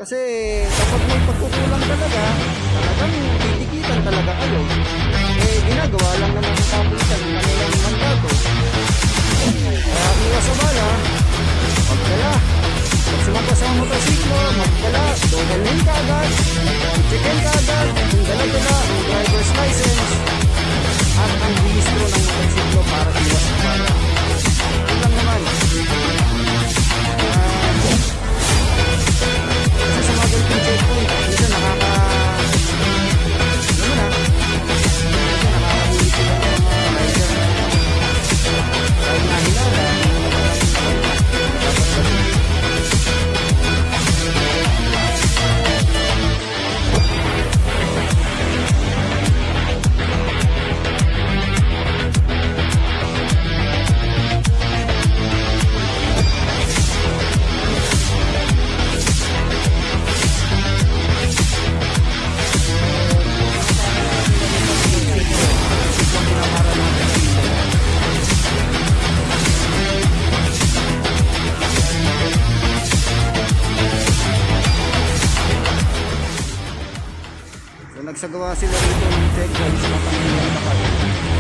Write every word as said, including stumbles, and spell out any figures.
Kasi kapag may pagkukulang talaga, talagang titikitan talaga kayo. Eh, ginagawa lang naman ng kapitan ng kanilang mandato. Kaya iwas sa bala, magdala. Pag sumapa sa motosiklo, magdala. Dogalhin ka agad, checkin ka agad, kung dala-dala ang driver's license at ang registro ng motosiklo para iwas sa bala. Yun lang naman. Kasi sa mga ganitong checkpoint, minsan nakaka... Ano na? Minsan nakakahuli sila ng mga rider na kahit nahilala, dapat gawin. Nagsagawa sila rito ng checkpoint sa Pangilinan Bakal.